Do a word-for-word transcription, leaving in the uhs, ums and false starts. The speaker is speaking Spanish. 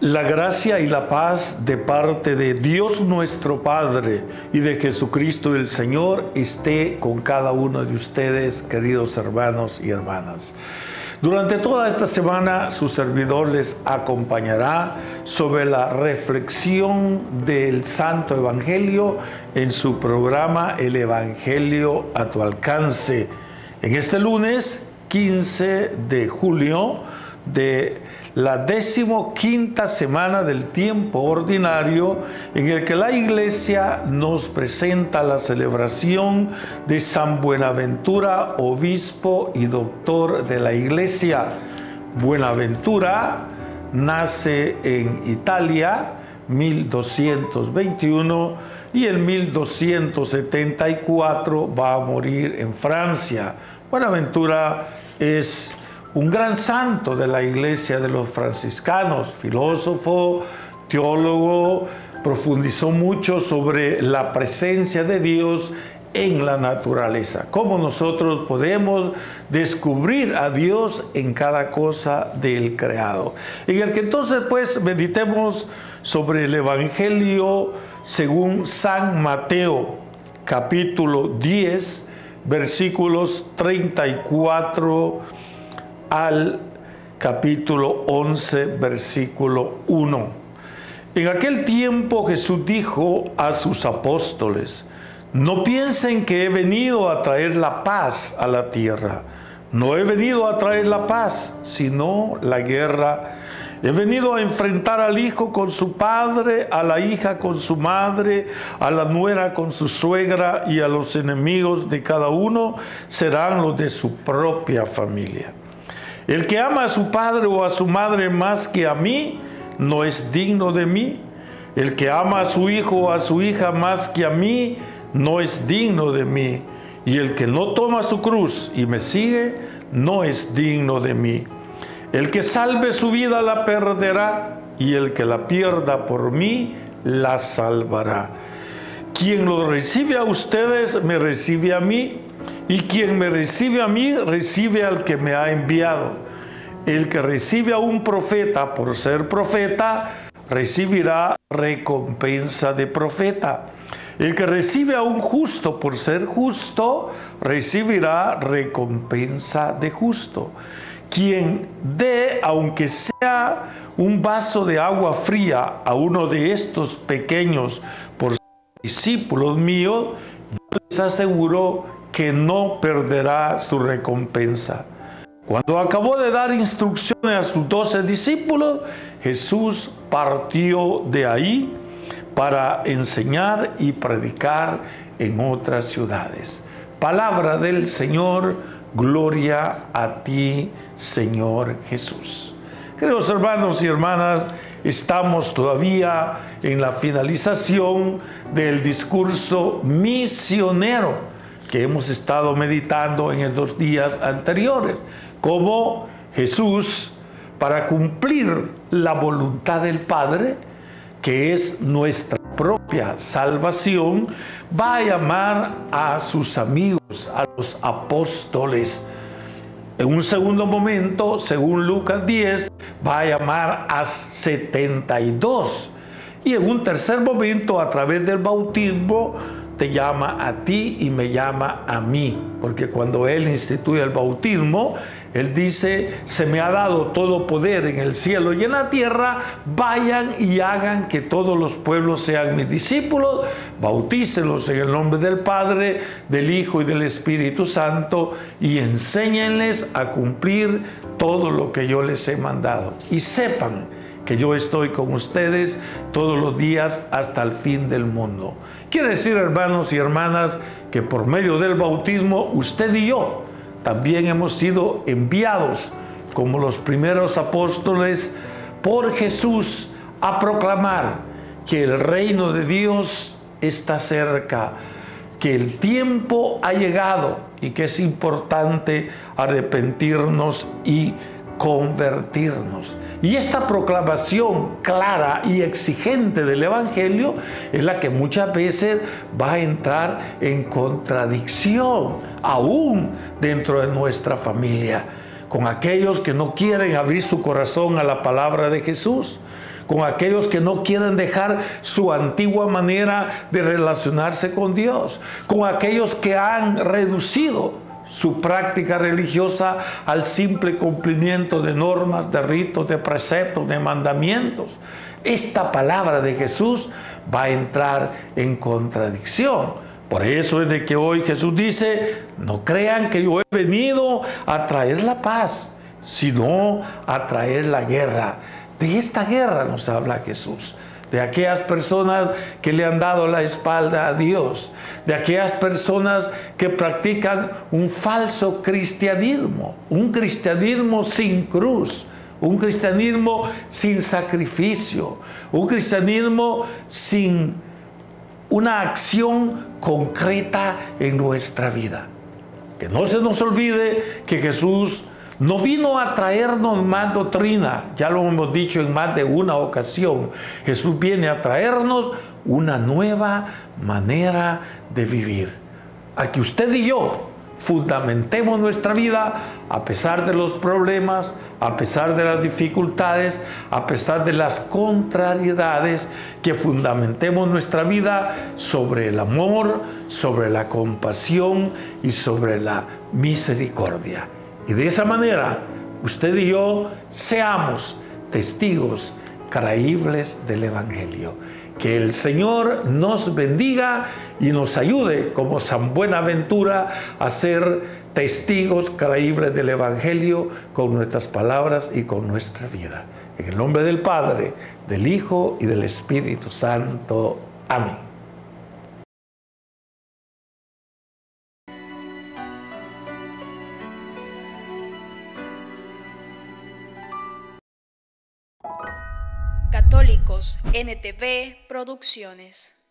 La gracia y la paz de parte de Dios nuestro Padre y de Jesucristo el Señor esté con cada uno de ustedes, queridos hermanos y hermanas. Durante toda esta semana su servidor les acompañará sobre la reflexión del Santo Evangelio en su programa El Evangelio a tu alcance. En este lunes quince de julio de la decimoquinta semana del tiempo ordinario, en el que la Iglesia nos presenta la celebración de San Buenaventura, obispo y doctor de la Iglesia. Buenaventura nace en Italia mil doscientos veintiuno y en mil doscientos setenta y cuatro va a morir en Francia. Buenaventura es un gran santo de la Iglesia de los franciscanos, filósofo, teólogo, profundizó mucho sobre la presencia de Dios en la naturaleza. Cómo nosotros podemos descubrir a Dios en cada cosa del creado. En el que entonces pues meditemos sobre el Evangelio según San Mateo, capítulo diez, versículos treinta y cuatro al capítulo once, versículo uno. En aquel tiempo Jesús dijo a sus apóstoles: no piensen que he venido a traer la paz a la tierra. No he venido a traer la paz, sino la guerra. He venido a enfrentar al hijo con su padre, a la hija con su madre, a la nuera con su suegra, y a los enemigos de cada uno serán los de su propia familia. El que ama a su padre o a su madre más que a mí, no es digno de mí. El que ama a su hijo o a su hija más que a mí, no es digno de mí. Y el que no toma su cruz y me sigue, no es digno de mí. El que salve su vida la perderá, y el que la pierda por mí, la salvará. Quien lo recibe a ustedes, me recibe a mí. Y quien me recibe a mí, recibe al que me ha enviado. El que recibe a un profeta por ser profeta, recibirá recompensa de profeta. El que recibe a un justo por ser justo, recibirá recompensa de justo. Quien dé, aunque sea un vaso de agua fría, a uno de estos pequeños por ser discípulos míos, yo les aseguro que no perderá su recompensa. Cuando acabó de dar instrucciones a sus doce discípulos, Jesús partió de ahí para enseñar y predicar en otras ciudades. Palabra del Señor, gloria a ti, Señor Jesús. Queridos hermanos y hermanas, estamos todavía en la finalización del discurso misionero que hemos estado meditando en los días anteriores, como Jesús, para cumplir la voluntad del Padre, que es nuestra propia salvación, va a llamar a sus amigos, a los apóstoles. En un segundo momento, según Lucas diez, va a llamar a setenta y dos. Y en un tercer momento, a través del bautismo, te llama a ti y me llama a mí, porque cuando Él instituye el bautismo, Él dice: se me ha dado todo poder en el cielo y en la tierra, vayan y hagan que todos los pueblos sean mis discípulos, bautícenlos en el nombre del Padre, del Hijo y del Espíritu Santo, y enséñenles a cumplir todo lo que yo les he mandado, y sepan que yo estoy con ustedes todos los días hasta el fin del mundo. Quiere decir, hermanos y hermanas, que por medio del bautismo usted y yo también hemos sido enviados como los primeros apóstoles por Jesús a proclamar que el reino de Dios está cerca, que el tiempo ha llegado y que es importante arrepentirnos y convertirnos. Y esta proclamación clara y exigente del Evangelio es la que muchas veces va a entrar en contradicción, aún dentro de nuestra familia, con aquellos que no quieren abrir su corazón a la palabra de Jesús, con aquellos que no quieren dejar su antigua manera de relacionarse con Dios, con aquellos que han reducido su práctica religiosa al simple cumplimiento de normas, de ritos, de preceptos, de mandamientos. Esta palabra de Jesús va a entrar en contradicción. Por eso es de que hoy Jesús dice, no crean que yo he venido a traer la paz, sino a traer la guerra. De esta guerra nos habla Jesús. De aquellas personas que le han dado la espalda a Dios, de aquellas personas que practican un falso cristianismo, un cristianismo sin cruz, un cristianismo sin sacrificio, un cristianismo sin una acción concreta en nuestra vida. Que no se nos olvide que Jesús no vino a traernos más doctrina, ya lo hemos dicho en más de una ocasión. Jesús viene a traernos una nueva manera de vivir. A que usted y yo fundamentemos nuestra vida a pesar de los problemas, a pesar de las dificultades, a pesar de las contrariedades, que fundamentemos nuestra vida sobre el amor, sobre la compasión y sobre la misericordia. Y de esa manera, usted y yo seamos testigos creíbles del Evangelio. Que el Señor nos bendiga y nos ayude como San Buenaventura a ser testigos creíbles del Evangelio con nuestras palabras y con nuestra vida. En el nombre del Padre, del Hijo y del Espíritu Santo. Amén. Católicos N T V Producciones.